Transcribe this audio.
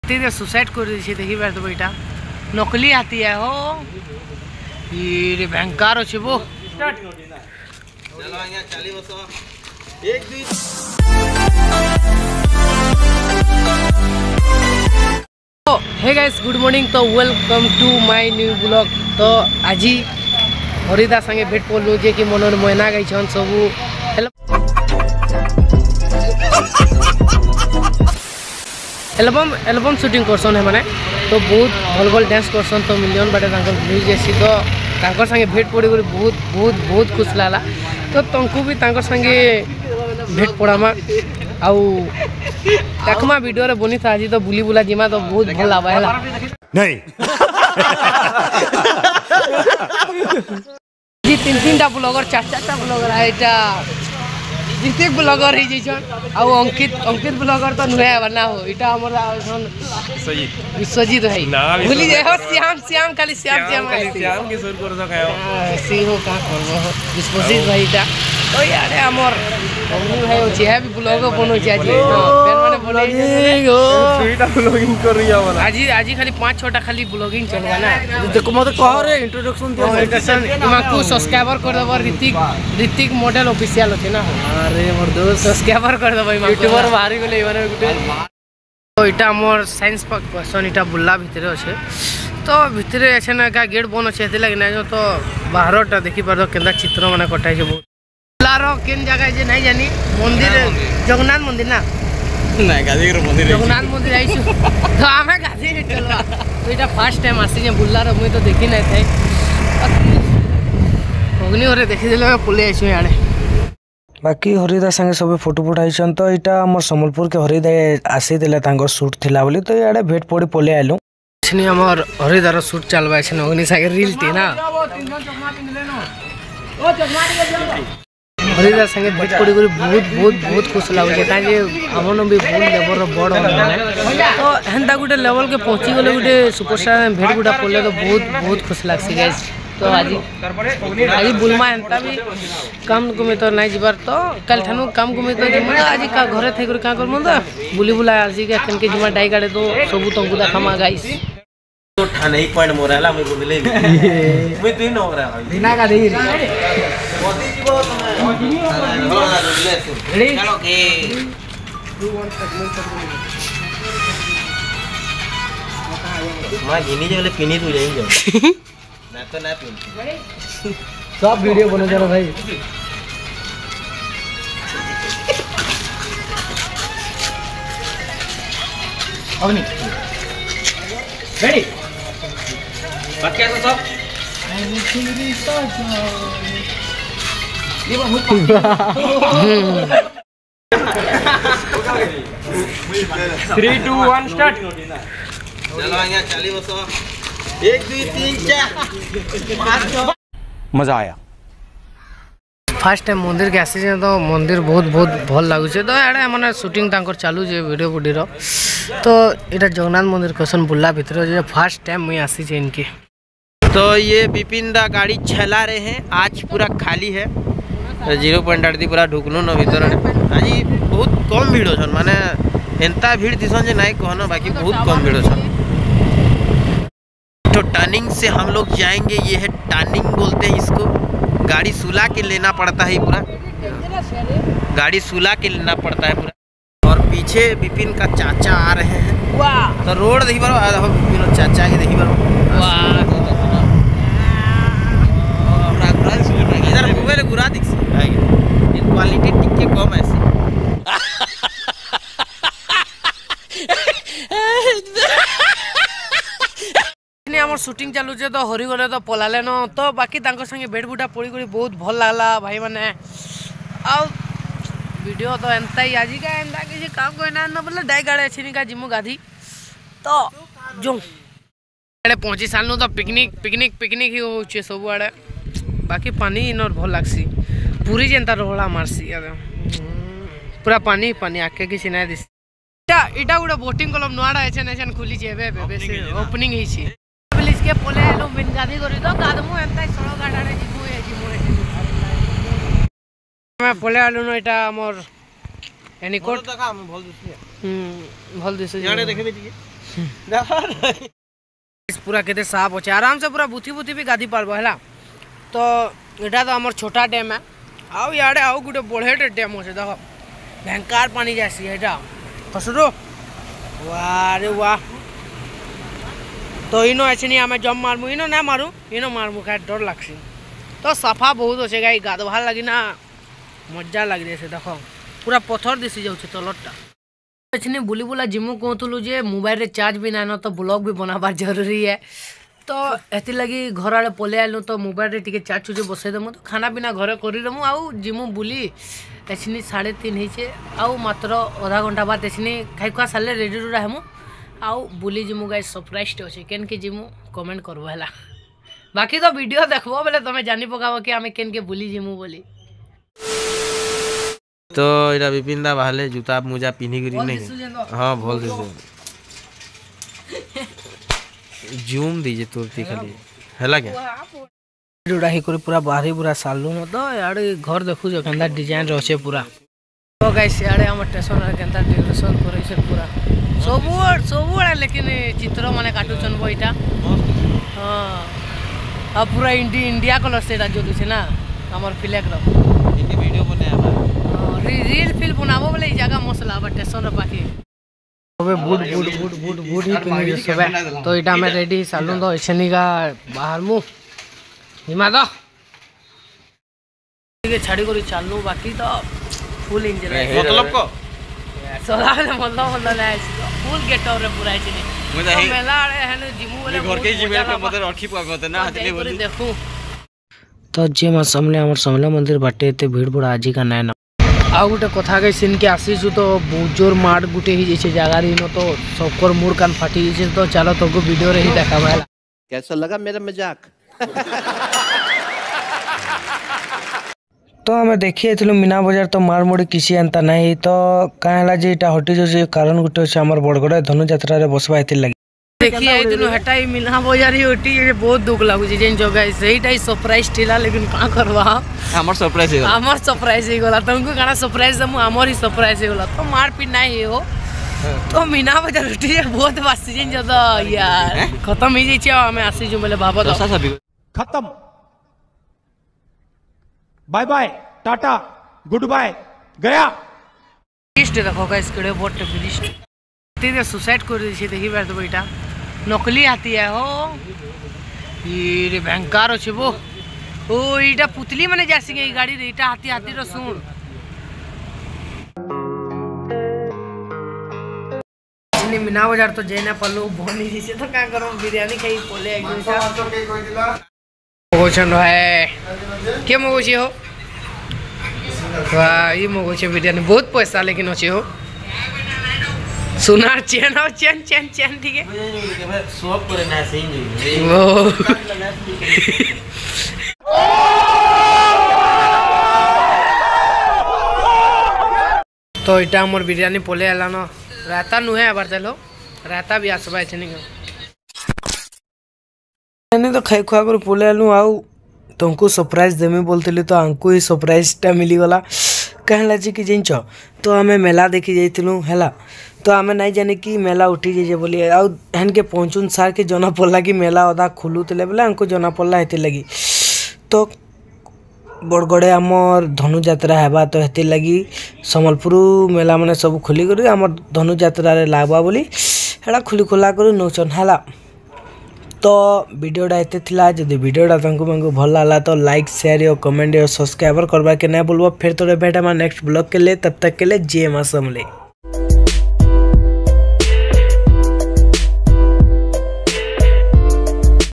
हाथी सुसाइड कर दी देखी पार्थ बेटा नकली हाथी है हो ये भयंकर अच्छे वो हे गाइस गुड मॉर्निंग तो welcome to my new blog. तो आज हरिदा संगे भेट पड़लु जे कि मनोर मैना गई सब एल्बम शूटिंग करसन है माने तो बहुत भल भल डांस करसन तो मिलियन बाटे व्यूज जैसी तो तांकर संगे भेट पड़ी बहुत बहुत बहुत खुश लागला। तो तुमको भी तांकर संगे भेट पड़ामा आउ देखमा वीडियो रे बनी था आज तो बुली बुला जिमा तो बहुत भल आवा हैला नहीं जी तीन टा ब्लॉगर चार ब्लॉगर आइटा जितेक ब्लॉगर ही जैसन आउ अंकित ब्लॉगर तो नुहे बना हो इटा हमरा विश्वजीत भाई भूली जाए हो श्याम खाली श्याम किशोर कर सकायो सी हो का करबो विश्वजीत भाई इटा तो यार हमर अग्नि भाई होची है भी ब्लॉगर बनो छी आज पेन माने ब्लॉगिंग हो दुईटा ब्लॉगिंग कर रिया वाला आज खाली 5-6टा खाली ब्लॉगिंग चलवा ना देखो मत कह रे इंट्रोडक्शन को सब्सक्राइबर कर देबो ऋतिक मॉडल ऑफिशियल होते ना अरे मोर दोस्त सब्सक्राइबर कर देबो यूट्यूबर बाहरी गेले माने गुटे तो इटा हमर साइंस पार्क पर्सन इटा बुल्ला भितरे अछि तो भितरे अछि ना का गेट बन अछि एते लागिना जो तो बाहरटा देखि पर केंदा चित्र माने कटाइ छै बहुत लारो केन जगह जे नहीं जानी मंदिर जगन्नाथ मंदिर ना नहीं गाजीपुर मंदिर जगन्नाथ मंदिर आइछु तो हमें गाजी चलो तो इटा फर्स्ट टाइम आसी जे बुल्लारो मुई तो देखि नै थाई अग्नि ओरे देखि देले पुले आइछु याडे बाकी हरिदा संगे सब फोटो फुटाइछन तो इटा हमर समलपुर के हरिदा आसी देले तांगर शूट थिला बोली तो याडे भेट पड़ी पले आइलु छनी हमर हरिदार शूट चलबा छन अग्नि संगे रील ती ना हरिदा संगे भेट पड़ी बहुत खुश लागुचे काजे हमन भी फुल लेवल बड़ माने तो हेंता गुटे लेवल के पहुंची गले गुटे सुपरस्टार भेट गुटा पड़ले तो बहुत खुश लागसी गाइस। तो आज बुलमा हेंता भी काम गुमे तो नहीं जीवार तो कल ठानु काम गुमे तो जिमा आज का घरे थे कर का कर मंदा बुली बुला आज के कन के जिमा डाई गाड़े तो सब तो गुदा खमा गाइस तो ठाने एक पॉइंट मोराला मैं बोलले मैं तीन हो रहा दिना का दे मोदी जीवो रेडी चलो के 2 1 सेगमेंट मैं गिनी जो ले पिनी तू जाएंगे ना तो ना पिनी सब वीडियो बनो जरा भाई अग्नि रेडी बाकी है सब 3 2 1 स्टार्ट चलो आइया चाली बसो 1 2 3 4 मजा आया फर्स्ट टाइम मंदिर के आसी तो मंदिर बहुत भल लागुचे तो याडे माने शूटिंग तांकर चालू जे वीडियो बुडीरो तो इटा जगन्नाथ मंदिर कसन बुल्ला भीतर जे फर्स्ट टाइम मैं आसी जे इनके तो ये विपिन दा गाड़ी चला रहे हैं आज पूरा खाली है 0.8 दी पूरा ढुकलु न भीतर आज बहुत कम भीड़ छन माने एंता भीड़ दिसन जे नाही कहनो बाकी बहुत कम भीड़ छन। तो टर्निंग से हम लोग जाएंगे ये है टर्निंग बोलते हैं इसको गाड़ी सुला के लेना पड़ता है पूरा गाड़ी सुला के लेना पड़ता है पूरा और पीछे विपिन का चाचा आ रहे हैं वाह तो रोड देखी बार विपिन चाचा के देखी बार वाह इधर मोबाइल गुरा दिख क्वालिटी टिके कम ऐसे हमर शूटिंग चालू जे तो हरि गले तो पलाले न तो बाकी तांकर संगे भेट बुटा पड़ी गरी बहुत भल लागला भाई माने आ वीडियो तो एंता ही आजी का एंता किसी काम कोई ना न बोले डाई गाड़े छिनी का जिमु गाधी तो जो एडे पहुंची सालनु तो पिकनिक ही होचे सब आड़े बाकी पानी इनर भल लागसी पूरी जेंता रोहला मारसी पूरा पानी आके किसी ना दिस इटा गुडा बोटिंग क्लब नवाडा एछन खुली छे बे से ओपनिंग ही छी पुलिस के पोले आलो बिन गादी करी तो गादमु एंता सड़ो गाडाडे जिमु मैं पोले आलो न इटा हमर एनी कोट देखा हम भल दिसि भल दिसि याडे देखे बेटी पूरा केते साफ अच्छे आराम से पूरा बुथी बुथी भी गाधी पारबो है। तो यहाँ तो आम छोटा डैम है आउ इे आउ गोटे बढ़े डैम अच्छे देख भयंकर पानी जासी यहाँ हसुरो वाह रे वाह। तो इनो ऐसे आम जम मारमु इनो ना मारू इनो मारमु खाए डर लगसी। तो सफा बहुत अच्छे गाई गाधवार लगी ना मजा लगे से देख पूरा पथर दिशी जाऊे तलटा अच्छे बुली बुला जिमु कहूँ जे मोबाइल रे चार्ज भी ना तो ब्लॉग भी बनाबार जरूरी है। तो एति लगी घर आड़े पलि आलु तो मोबाइल रे टिके चार्ज चुजे बसईदेमु तो खाना पीना घरे करदेमु आउ जिमु बुली एछनी 3:30 होइछे आउ मात्र आधा घंटा बाद एछनी खाई खुआ सारे रेडी रुड़ा हेमु आउ बुली जिमु गाइस सरप्राइज अच्छे केन के जिमु कमेंट करबो हैला। बाकी तो वीडियो देखबो बेले तमे जानि पकाबो कि आमे केन के बुली जिमु बोली। तो इरा विपिन दा बाहले जूता मोजा पिन्ही करी नहीं हां भल दिसु जूम दीजे तुरती खाली हैला क्या जुड़ा ही करी पूरा बाहरी पूरा सालू न तो यार घर देखु जो केंदा डिजाइन रहछे पूरा। तो गाइस यार हम स्टेशन रे केंदा डेकोरेशन करे छे पूरा सब लेकिन चित्र माने काटुछन बइटा हां आ पूरा इंडिया कलर से जो दिसे ना हमर फ्लैग रो इके वीडियो बनाया रील फिल बनाबो बोले जगह मसला बा स्टेशन रे पाके सबे बूट ही पिनी सबे। तो इटा में रेडी सालून दो एछनी का बाहर मु हिमा दो के छाड़ी करी चालू बाकी तो फुल इंजन मतलब को सोला मतलब ना फुल गेटअप रे पूरा एछनी तो मेला रे हने जिमु बोले घर के जिमे पे मदर रखी पगते ना हतले बोली देखू। तो जे मा सामने हमर समला मंदिर बाटे एते भीड़ बड़ा आजी का नै आउ गोटे कथा गई सीन के आसीचु तो बहुत जोर मार गुटे ही जैसे जगह रही न तो सबकर मुड़ कान फाटी जैसे। तो चलो तुमको वीडियो रे ही देखा भाई कैसा लगा मेरा मजाक। तो हमें देखिए मीना बजार तो मार मुड़ी किसी अंता नहीं तो कहाँ जे इटा हटी जो कारण गुटे अच्छे आम बड़गड़ धनु यात्रा रे बसवा एति लगी देखिए हेटा ही मीना बजार ही उठी बहुत दुख लगुच जो गाइस सेहीटा ही सरप्राइज थिला लेकिन का करबा हमर सरप्राइज ही गला तुमको गाना सरप्राइज दमु हमर ही सरप्राइज ही गला तो मार पीट नहीं हो। तो मीना बजार उठी बहुत बात सीजन जो तो यार खत्म ही जाई छै हमें आसी जो बोले बाबा खत्म bye bye tata goodbye गया लिस्ट देखो गाइस केड़े बोट लिस्ट तीन सुसाइड कर दी छे देखि बार तो बेटा नकली हाथी है हो ये भयंकर अच्छे वो ओ इटा पुतली माने जासी के गाड़ी रे इटा हाथी हाथी रो सुन इने मीना बाजार तो जेना पल्लू बोनी दिसे तो का करो बिरयानी खाई पोले एक दिन सा मोगोचन है के मोगोची हो वाह ये मोगोची बिरयानी बहुत पैसा लेकिन अच्छे हो सोनार चेन और चेन ठीक है सब करे ना सही वो तो इटा मोर बिरयानी पोले आला न राता नुहे आबार देलो राता भी आसबा छै नहीं मैंने तो खाई खुआ कर पोले आलू आउ तुमको सरप्राइज देमे बोलते तो आंको ही सरप्राइजटा मिली गला कहला जी कि जिंच तो आमे मेला देखी जाइलु हैला। तो आमे नहीं जाने कि मेला उठी जाइए बोली आउ हन के पहुँचुन सार के जना पड़ला कि मेला अदा खुलुले बोले हमको जना पड़ला हेती लगी। तो बड़गड़े आमर धनु यात्रा हेबा तो हेती लगी सम्बलपुर मेला माने सब खुली कर आमर धनु यात्रा रे लागबा बोली हेला खुली खुला कर नौचन हैला। तो वीडियोटा एते थिला जदि वीडियोटा तुमको भल लागला तो लाइक शेयर और कमेंट और सब्सक्राइब करबा के ना भूलबो। फिर तो भेट नेक्स्ट ब्लॉग के लिए तब तक के लिए जय मां समले।